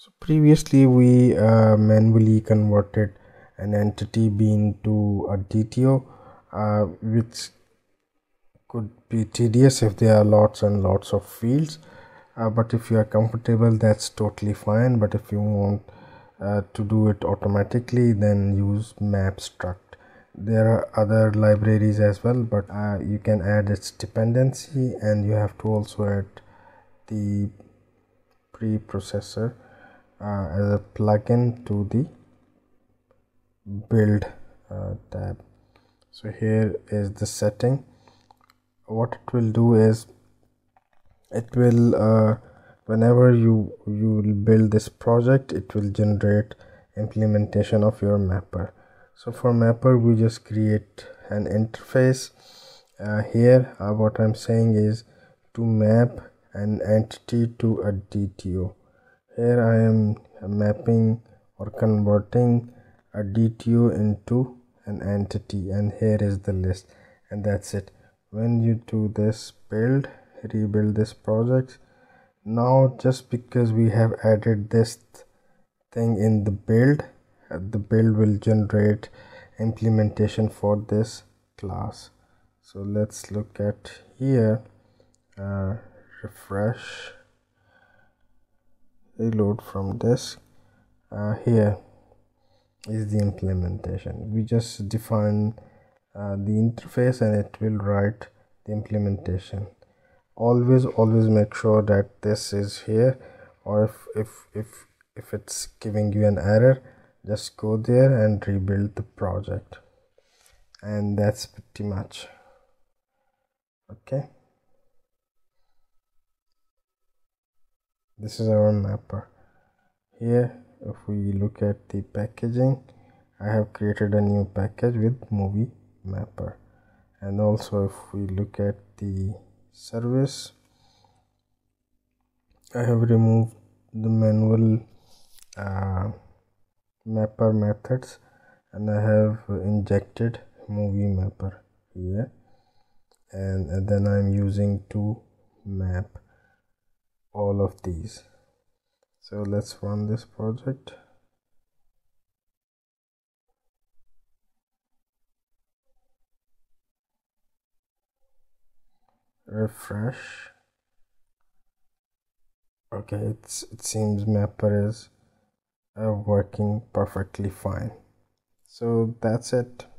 Previously we manually converted an entity bean to a DTO, which could be tedious if there are lots and lots of fields, but if you are comfortable, that's totally fine. But if you want to do it automatically, then use Mapstruct. There are other libraries as well, but you can add its dependency, and you have to also add the preprocessor as a plugin to the build tab. So here is the setting. What it will do is it will whenever you will build this project, it will generate implementation of your mapper. So for mapper, we just create an interface. Here what I'm saying is to map an entity to a DTO. Here I am mapping or converting a DTO into an entity, and here is the list, and that's it. When you do this rebuild this project, now just because we have added this thing in the build will generate implementation for this class. So let's look at here, refresh, reload from disk. Here is the implementation. We just define the interface, and it will write the implementation. Always make sure that this is here, or if it's giving you an error, just go there and rebuild the project, and that's pretty much okay. This is our mapper. Here, if we look at the packaging, I have created a new package with movie mapper. And also if we look at the service, I have removed the manual mapper methods, and I have injected movie mapper here, and then I'm using to map all of these. So let's run this project. Refresh. Okay, it seems mapper is working perfectly fine. So that's it.